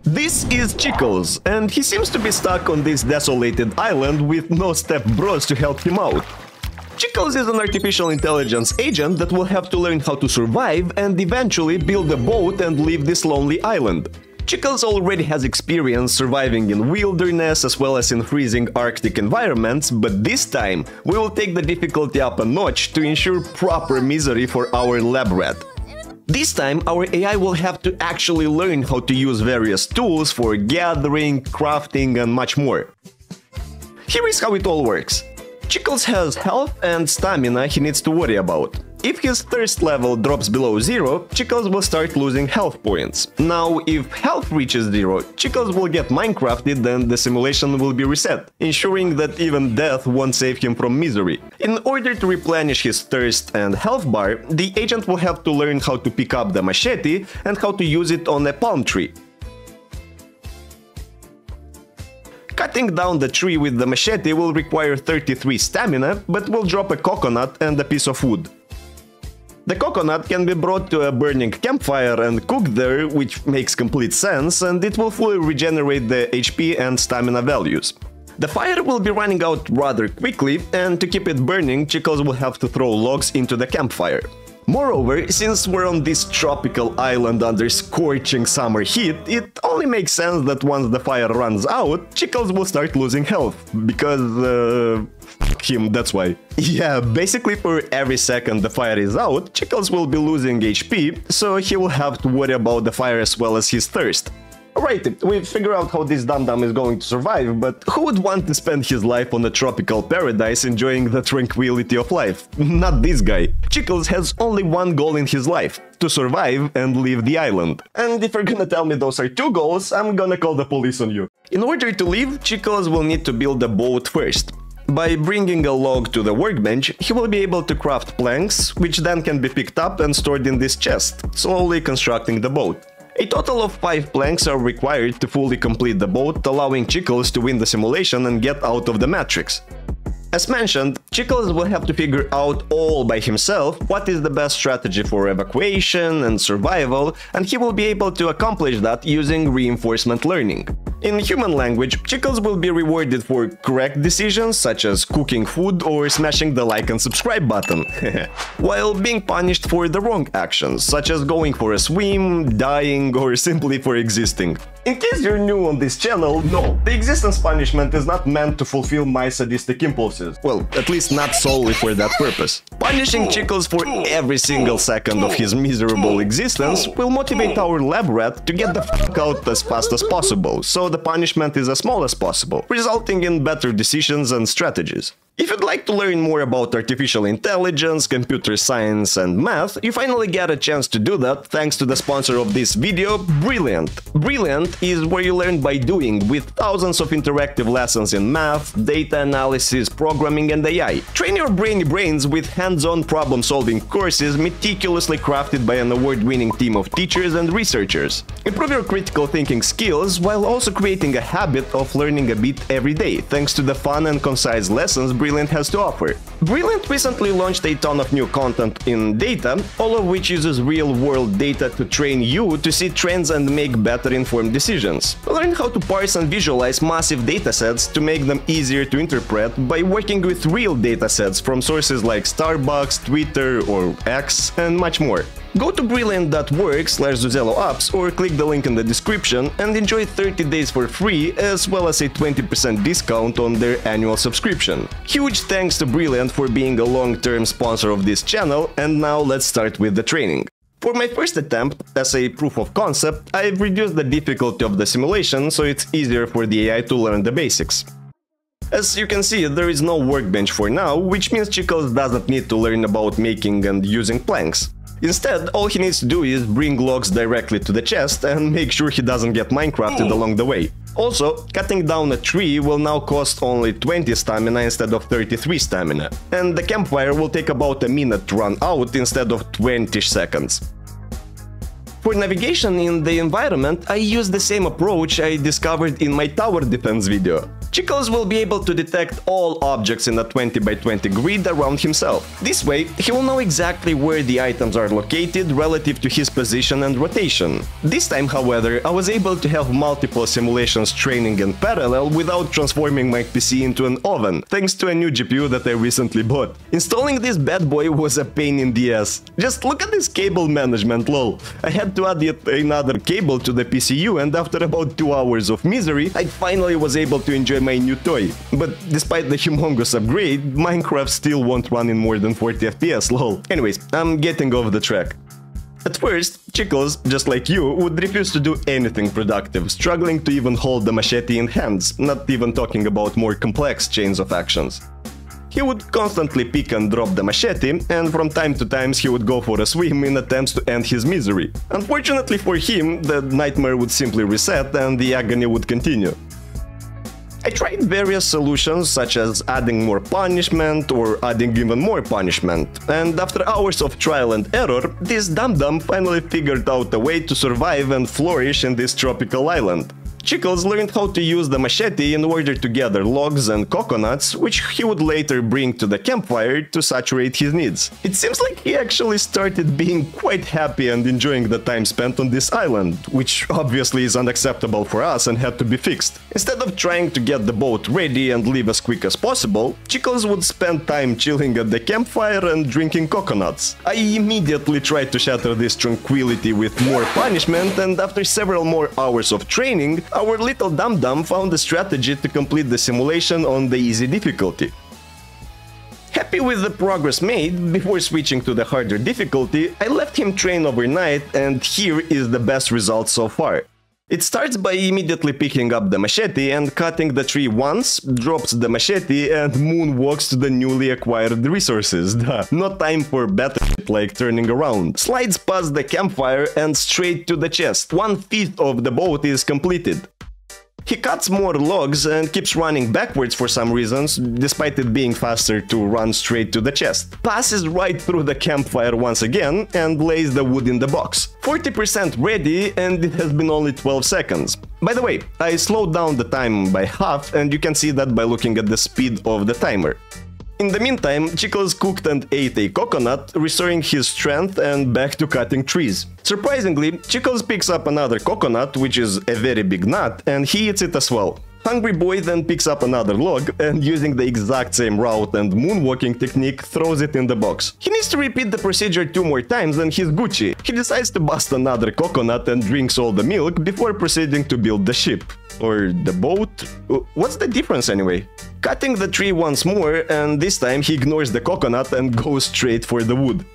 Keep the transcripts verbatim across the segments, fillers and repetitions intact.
This is Chiklz, and he seems to be stuck on this desolated island with no step bros to help him out. Chiklz is an artificial intelligence agent that will have to learn how to survive and eventually build a boat and leave this lonely island. Chiklz already has experience surviving in wilderness as well as in freezing Arctic environments, but this time we will take the difficulty up a notch to ensure proper misery for our lab rat. This time our A I will have to actually learn how to use various tools for gathering, crafting and much more. Here is how it all works. Chiklz has health and stamina he needs to worry about. If his thirst level drops below zero, Chiklz will start losing health points. Now, if health reaches zero, Chiklz will get Minecrafted and the simulation will be reset, ensuring that even death won't save him from misery. In order to replenish his thirst and health bar, the agent will have to learn how to pick up the machete and how to use it on a palm tree. Cutting down the tree with the machete will require thirty-three stamina, but will drop a coconut and a piece of wood. The coconut can be brought to a burning campfire and cooked there, which makes complete sense, and it will fully regenerate the H P and stamina values. The fire will be running out rather quickly, and to keep it burning, Chiklz will have to throw logs into the campfire. Moreover, since we're on this tropical island under scorching summer heat, it only makes sense that once the fire runs out, Chiklz will start losing health, because, uh... f*** him, that's why. Yeah, basically for every second the fire is out, Chiklz will be losing H P, so he will have to worry about the fire as well as his thirst. Alright, we figure out how this dum-dum is going to survive, but who would want to spend his life on a tropical paradise enjoying the tranquility of life? Not this guy. Chiklz has only one goal in his life: to survive and leave the island. And if you're gonna tell me those are two goals, I'm gonna call the police on you. In order to leave, Chiklz will need to build a boat first. By bringing a log to the workbench, he will be able to craft planks, which then can be picked up and stored in this chest, slowly constructing the boat. A total of five planks are required to fully complete the boat, allowing Chiklz to win the simulation and get out of the matrix. As mentioned, Chiklz will have to figure out all by himself what is the best strategy for evacuation and survival, and he will be able to accomplish that using reinforcement learning. In human language, Chiklz will be rewarded for correct decisions such as cooking food or smashing the like and subscribe button, while being punished for the wrong actions, such as going for a swim, dying, or simply for existing. In case you're new on this channel, no, the existence punishment is not meant to fulfill my sadistic impulses. Well, at least not solely for that purpose. Punishing Chiklz for every single second of his miserable existence will motivate our lab rat to get the fuck out as fast as possible, so the punishment is as small as possible, resulting in better decisions and strategies. If you'd like to learn more about artificial intelligence, computer science and math, you finally get a chance to do that thanks to the sponsor of this video, Brilliant. Brilliant is where you learn by doing, with thousands of interactive lessons in math, data analysis, programming and A I. Train your brainy brains with hands-on problem-solving courses meticulously crafted by an award-winning team of teachers and researchers. Improve your critical thinking skills while also creating a habit of learning a bit every day, thanks to the fun and concise lessons Brilliant has to offer. Brilliant recently launched a ton of new content in data, all of which uses real-world data to train you to see trends and make better informed decisions. Learn how to parse and visualize massive datasets to make them easier to interpret by working with real datasets from sources like Starbucks, Twitter or X, and much more. Go to brilliant dot org slash Zuzello apps or click the link in the description and enjoy thirty days for free as well as a twenty percent discount on their annual subscription. Huge thanks to Brilliant for being a long-term sponsor of this channel, and now let's start with the training. For my first attempt, as a proof of concept, I've reduced the difficulty of the simulation so it's easier for the A I to learn the basics. As you can see, there is no workbench for now, which means Chiklz doesn't need to learn about making and using planks. Instead, all he needs to do is bring logs directly to the chest and make sure he doesn't get Minecrafted along the way. Also, cutting down a tree will now cost only twenty stamina instead of thirty-three stamina, and the campfire will take about a minute to run out instead of twenty seconds. For navigation in the environment, I use the same approach I discovered in my tower defense video. Chiklz will be able to detect all objects in a twenty by twenty grid around himself. This way, he will know exactly where the items are located relative to his position and rotation. This time, however, I was able to have multiple simulations training in parallel without transforming my P C into an oven, thanks to a new G P U that I recently bought. Installing this bad boy was a pain in the ass. Just look at this cable management, lol. I had to add yet another cable to the P C U, and after about two hours of misery, I finally was able to enjoy my new toy. But despite the humongous upgrade, Minecraft still won't run in more than forty F P S, lol. Anyways, I'm getting off the track. At first, Chiklz, just like you, would refuse to do anything productive, struggling to even hold the machete in hands, not even talking about more complex chains of actions. He would constantly pick and drop the machete, and from time to time he would go for a swim in attempts to end his misery. Unfortunately for him, the nightmare would simply reset and the agony would continue. I tried various solutions such as adding more punishment or adding even more punishment, and after hours of trial and error, this dum-dum finally figured out a way to survive and flourish in this tropical island. Chiklz learned how to use the machete in order to gather logs and coconuts, which he would later bring to the campfire to saturate his needs. It seems like he actually started being quite happy and enjoying the time spent on this island, which obviously is unacceptable for us and had to be fixed. Instead of trying to get the boat ready and leave as quick as possible, Chiklz would spend time chilling at the campfire and drinking coconuts. I immediately tried to shatter this tranquility with more punishment, and after several more hours of training, our little dum-dum found a strategy to complete the simulation on the easy difficulty. Happy with the progress made, before switching to the harder difficulty, I let him train overnight, and here is the best result so far. It starts by immediately picking up the machete and cutting the tree once, drops the machete and moonwalks to the newly acquired resources. Duh. No time for better shit like turning around. Slides past the campfire and straight to the chest. One fifth of the boat is completed. He cuts more logs and keeps running backwards for some reasons, despite it being faster to run straight to the chest. Passes right through the campfire once again and lays the wood in the box. forty percent ready, and it has been only twelve seconds. By the way, I slowed down the time by half, and you can see that by looking at the speed of the timer. In the meantime, Chiklz cooked and ate a coconut, restoring his strength and back to cutting trees. Surprisingly, Chiklz picks up another coconut, which is a very big nut, and he eats it as well. Hungry Boy then picks up another log and, using the exact same route and moonwalking technique, throws it in the box. He needs to repeat the procedure two more times and he's Gucci. He decides to bust another coconut and drinks all the milk before proceeding to build the ship. Or the boat? What's the difference anyway? Cutting the tree once more, and this time he ignores the coconut and goes straight for the wood.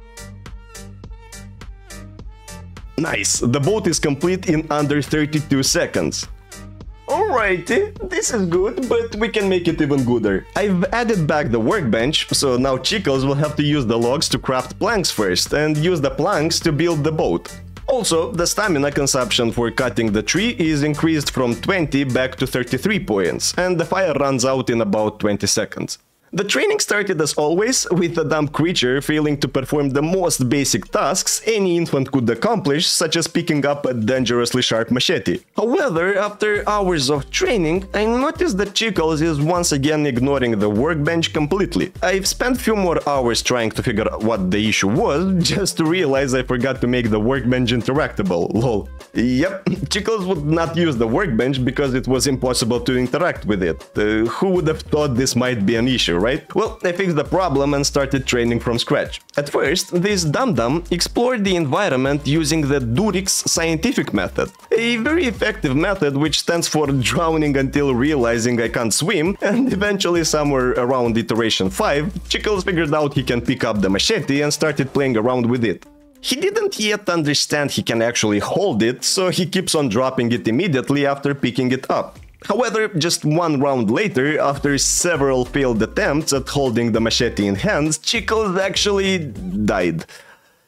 Nice! The boat is complete in under thirty-two seconds. Alrighty, this is good, but we can make it even gooder. I've added back the workbench, so now Chiklz will have to use the logs to craft planks first, and use the planks to build the boat. Also, the stamina consumption for cutting the tree is increased from twenty back to thirty-three points, and the fire runs out in about twenty seconds. The training started as always with the dumb creature failing to perform the most basic tasks any infant could accomplish, such as picking up a dangerously sharp machete. However, after hours of training, I noticed that Chiklz is once again ignoring the workbench completely. I've spent few more hours trying to figure out what the issue was, just to realize I forgot to make the workbench interactable, lol. Yep, Chiklz would not use the workbench because it was impossible to interact with it. Uh, who would have thought this might be an issue, right? Well, I fixed the problem and started training from scratch. At first, this dum-dum explored the environment using the Durix scientific method, a very effective method which stands for drowning until realizing I can't swim, and eventually somewhere around iteration five, Chiklz figured out he can pick up the machete and started playing around with it. He didn't yet understand he can actually hold it, so he keeps on dropping it immediately after picking it up. However, just one round later, after several failed attempts at holding the machete in hands, Chiklz actually died.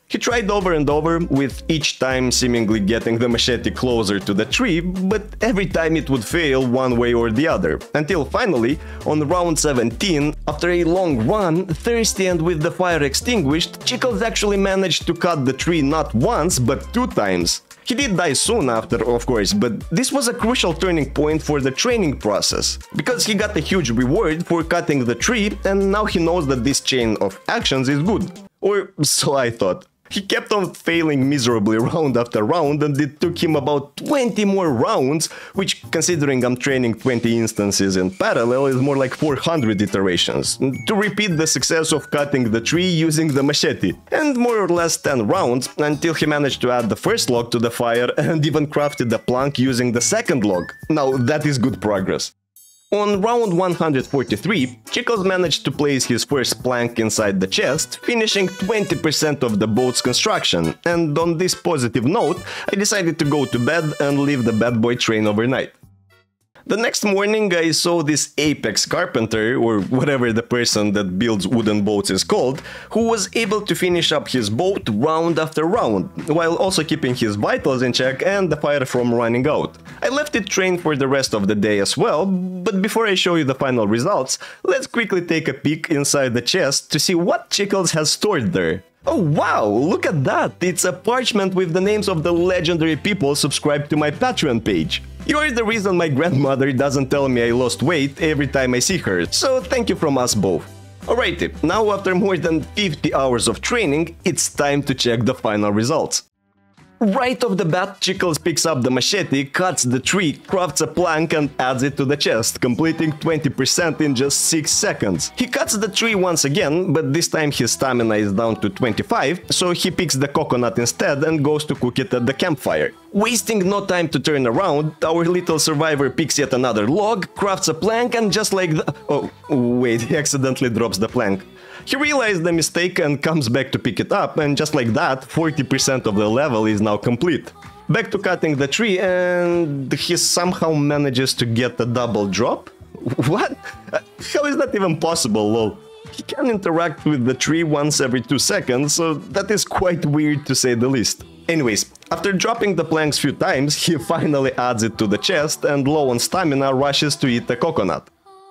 He tried over and over, with each time seemingly getting the machete closer to the tree, but every time it would fail one way or the other, until finally, on round seventeen, after a long run, thirsty and with the fire extinguished, Chiklz actually managed to cut the tree not once, but two times. He did die soon after, of course, but this was a crucial turning point for the training process, because he got a huge reward for cutting the tree, and now he knows that this chain of actions is good. Or so I thought. He kept on failing miserably round after round, and it took him about twenty more rounds, which, considering I'm training twenty instances in parallel, is more like four hundred iterations, to repeat the success of cutting the tree using the machete. And more or less ten rounds, until he managed to add the first log to the fire and even crafted the plank using the second log. Now that is good progress. On round one hundred forty-three, Chiklz managed to place his first plank inside the chest, finishing twenty percent of the boat's construction, and on this positive note, I decided to go to bed and leave the bad boy train overnight. The next morning I saw this apex carpenter, or whatever the person that builds wooden boats is called, who was able to finish up his boat round after round, while also keeping his vitals in check and the fire from running out. I left it trained for the rest of the day as well, but before I show you the final results, let's quickly take a peek inside the chest to see what Chiklz has stored there. Oh wow, look at that! It's a parchment with the names of the legendary people subscribed to my Patreon page. You're the reason my grandmother doesn't tell me I lost weight every time I see her, so thank you from us both. Alrighty, now after more than fifty hours of training, it's time to check the final results. Right off the bat, Chiklz picks up the machete, cuts the tree, crafts a plank and adds it to the chest, completing twenty percent in just six seconds. He cuts the tree once again, but this time his stamina is down to twenty-five, so he picks the coconut instead and goes to cook it at the campfire. Wasting no time to turn around, our little survivor picks yet another log, crafts a plank and just like the... Oh, wait, he accidentally drops the plank. He realized the mistake and comes back to pick it up, and just like that, forty percent of the level is now complete. Back to cutting the tree, and he somehow manages to get a double drop? What? How is that even possible, lol? He can interact with the tree once every two seconds, so that is quite weird to say the least. Anyways, after dropping the planks few times, he finally adds it to the chest and low on stamina rushes to eat the coconut.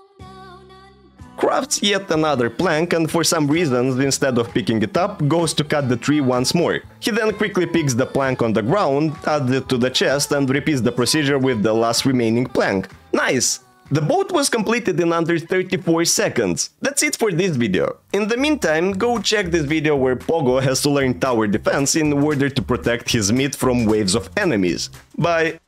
Crafts yet another plank and for some reasons, instead of picking it up, goes to cut the tree once more. He then quickly picks the plank on the ground, adds it to the chest and repeats the procedure with the last remaining plank. Nice! The boat was completed in under thirty-four seconds. That's it for this video. In the meantime, go check this video where Pogo has to learn tower defense in order to protect his meat from waves of enemies. Bye!